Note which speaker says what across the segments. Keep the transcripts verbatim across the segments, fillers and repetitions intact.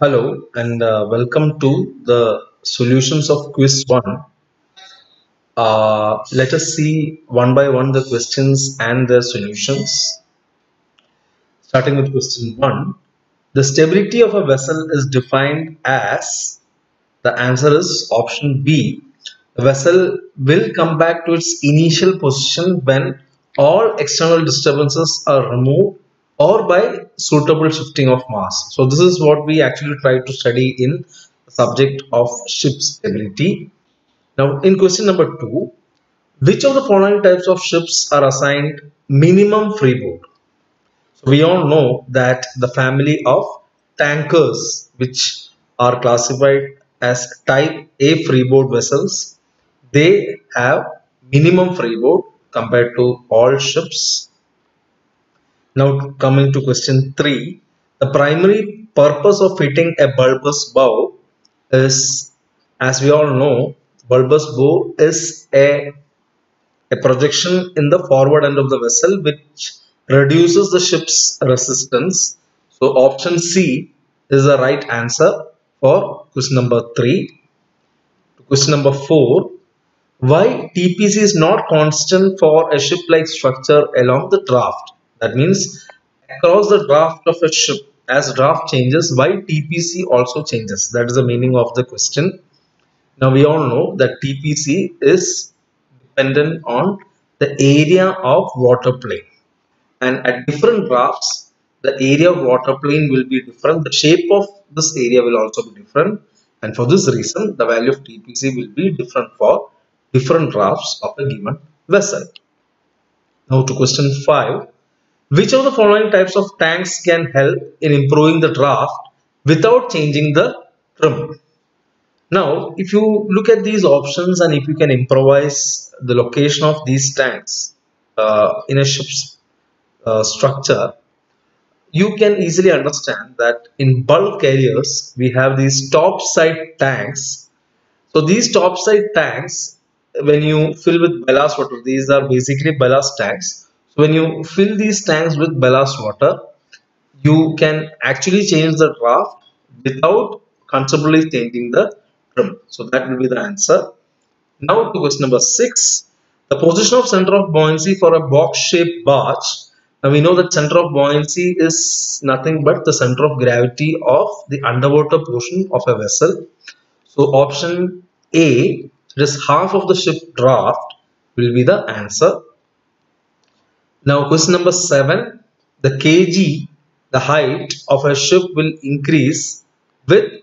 Speaker 1: Hello and uh, welcome to the solutions of quiz one. Uh, let us see one by one the questions and their solutions. Starting with question one. The stability of a vessel is defined as, the answer is option B. The vessel will come back to its initial position when all external disturbances are removed or by suitable shifting of mass. So this is what we actually try to study in the subject of ship stability. Now in question number two, which of the following types of ships are assigned minimum freeboard? So we all know that the family of tankers, which are classified as type A freeboard vessels, they have minimum freeboard compared to all ships. Now coming to question three, the primary purpose of fitting a bulbous bow is, as we all know, bulbous bow is a a projection in the forward end of the vessel which reduces the ship's resistance. So option C is the right answer for question number three. Question number four. Why T P C is not constant for a ship-like structure along the draft? That means across the draft of a ship, as draft changes, why T P C also changes? That is the meaning of the question. Now we all know that T P C is dependent on the area of water plane, and at different drafts the area of water plane will be different, the shape of this area will also be different, and for this reason the value of T P C will be different for different drafts of a given vessel. Now to question five. Which of the following types of tanks can help in improving the draft without changing the trim? Now, if you look at these options and if you can improvise the location of these tanks uh, in a ship's uh, structure, you can easily understand that in bulk carriers, we have these top side tanks. So these top side tanks, when you fill with ballast water, these are basically ballast tanks. So when you fill these tanks with ballast water, you can actually change the draft without considerably changing the trim. So that will be the answer. Now to question number six. The position of center of buoyancy for a box-shaped barge. Now we know that center of buoyancy is nothing but the center of gravity of the underwater portion of a vessel. So option A, it is half of the ship draft, will be the answer. Now question number seven. The kg, the height of a ship will increase with,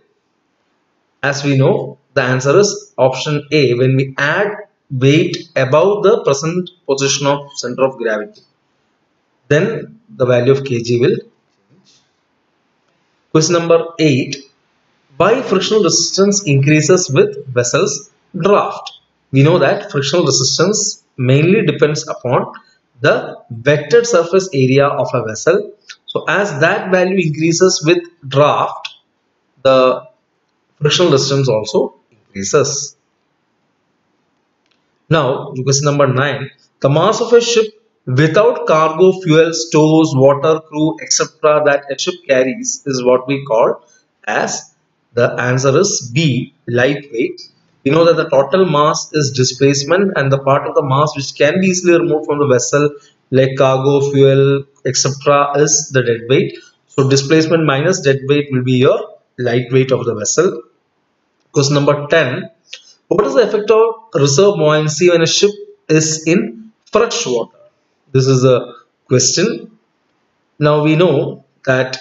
Speaker 1: as we know, the answer is option A, when we add weight above the present position of center of gravity, then the value of kg will change. Question number eight. Why frictional resistance increases with vessel's draft? We know that frictional resistance mainly depends upon the vectored surface area of a vessel. So as that value increases with draft, the frictional resistance also increases. Now, question number nine. The mass of a ship without cargo, fuel, stores, water, crew, et cetera that a ship carries is what we call as, the answer is B, lightweight. We know that the total mass is displacement, and the part of the mass which can be easily removed from the vessel like cargo, fuel, et cetera is the dead weight. So displacement minus dead weight will be your lightweight of the vessel. Question number ten. What is the effect of reserve buoyancy when a ship is in fresh water? This is a question. Now we know that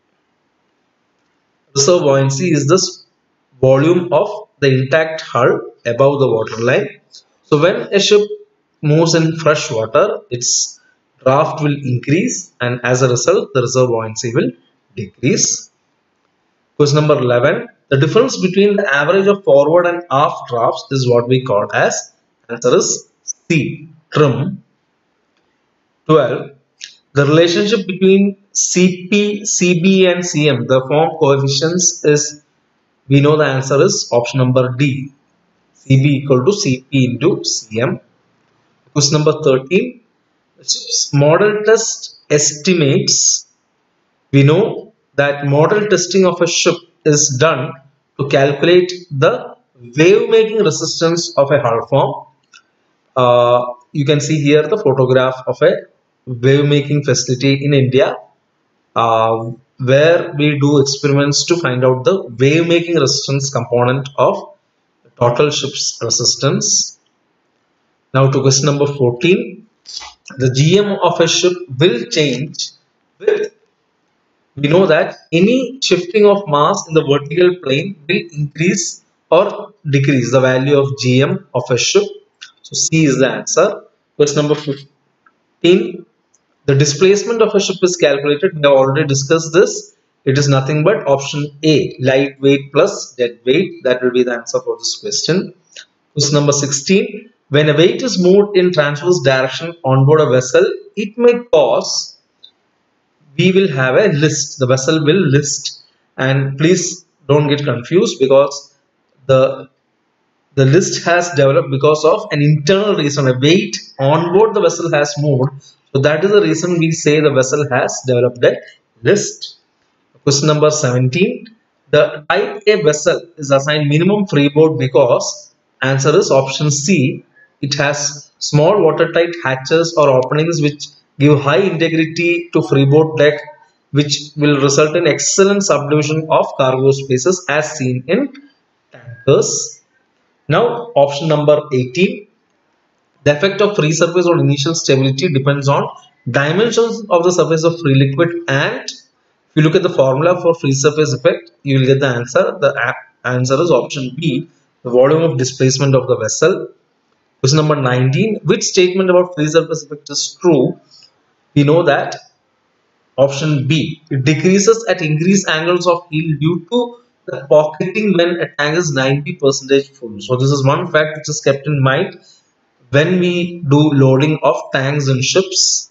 Speaker 1: reserve buoyancy is the volume of the intact hull above the waterline. So when a ship moves in fresh water, its draft will increase, and as a result the reserve buoyancy will decrease. Question number eleven. The difference between the average of forward and aft drafts is what we call as, answer is C, trim. twelve. The relationship between C P, C B and C M, the form coefficients is, we know the answer is option number D, C B equal to C P into C M. Question number thirteen. The ship's model test estimates. We know that model testing of a ship is done to calculate the wave making resistance of a hull form. Uh, you can see here the photograph of a wave making facility in India, uh, where we do experiments to find out the wave making resistance component of the total ship's resistance. Now to question number fourteen. The G M of a ship will change with, we know that any shifting of mass in the vertical plane will increase or decrease the value of G M of a ship. So C is the answer. Question number fifteen. The displacement of a ship is calculated. We have already discussed this. It is nothing but option A, light weight plus dead weight. That will be the answer for this question. Question number sixteen. When a weight is moved in transverse direction on board a vessel, it may cause, we will have a list. The vessel will list, and please don't get confused, because the the list has developed because of an internal reason. A weight on board the vessel has moved, so that is the reason we say the vessel has developed a list. Question number seventeen. The type A vessel is assigned minimum freeboard because answer is option C. It has small watertight hatches or openings which give high integrity to freeboard deck, which will result in excellent subdivision of cargo spaces as seen in tankers. Now option number eighteen. The effect of free surface on initial stability depends on dimensions of the surface of free liquid, and if you look at the formula for free surface effect, you will get the answer. The answer is option B, the volume of displacement of the vessel. Question number nineteen. Which statement about free surface effect is true? We know that option B, it decreases at increased angles of heel due to the pocketing when a tank is ninety percent full. So this is one fact which is kept in mind when we do loading of tanks in ships.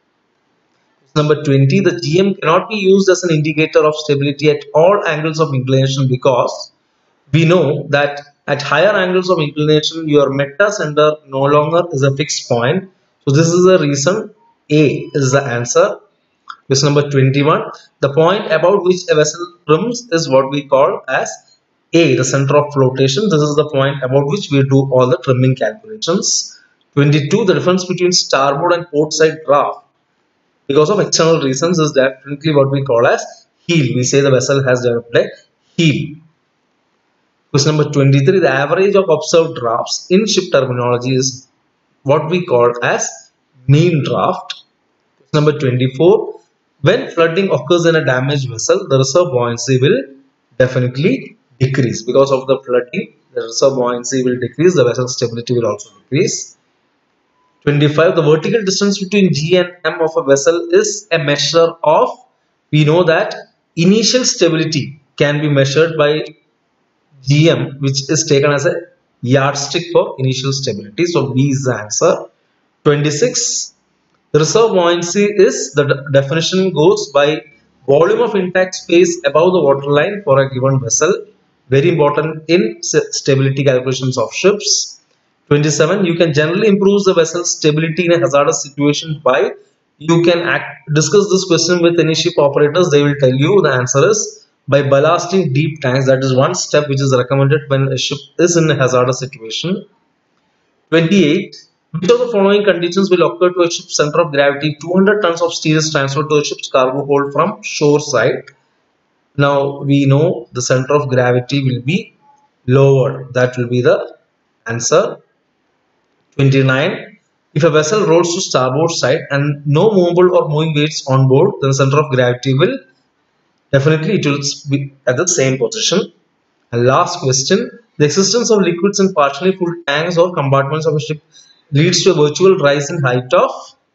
Speaker 1: Number twenty. The G M cannot be used as an indicator of stability at all angles of inclination, because we know that at higher angles of inclination your meta center no longer is a fixed point. So this is the reason A is the answer. Question number twenty-one. The point about which a vessel trims is what we call as A, the center of flotation. This is the point about which we do all the trimming calculations. twenty-two. The difference between starboard and port side draft because of external reasons is definitely what we call as heel. We say the vessel has developed a heel. Question number twenty-three. The average of observed drafts in ship terminology is what we call as mean draft. Question number twenty-four. When flooding occurs in a damaged vessel, the reserve buoyancy will definitely decrease. Because of the flooding, the reserve buoyancy will decrease, the vessel stability will also decrease. twenty-five. The vertical distance between G and M of a vessel is a measure of, we know that initial stability can be measured by G M, which is taken as a yardstick for initial stability. So B is the answer. twenty-six. The reserve buoyancy is, the de definition goes by volume of intact space above the waterline for a given vessel. Very important in stability calculations of ships. twenty-seven. You can generally improve the vessel's stability in a hazardous situation by, you can act, discuss this question with any ship operators. They will tell you the answer is by ballasting deep tanks. That is one step which is recommended when a ship is in a hazardous situation. twenty-eight. Which of the following conditions will occur to a ship's center of gravity? two hundred tons of steel is transferred to a ship's cargo hold from shore side. Now we know the center of gravity will be lowered. That will be the answer. twenty-nine. If a vessel rolls to starboard side and no movable or moving weights on board, then the center of gravity will definitely, it will be at the same position. And last question. The existence of liquids in partially full tanks or compartments of a ship leads to a virtual rise in height of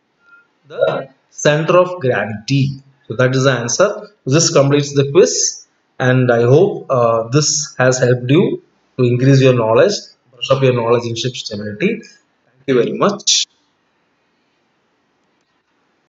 Speaker 1: the center of gravity. So that is the answer. This completes the quiz, and I hope uh, this has helped you to increase your knowledge, brush up your knowledge in ship stability. Thank you very much.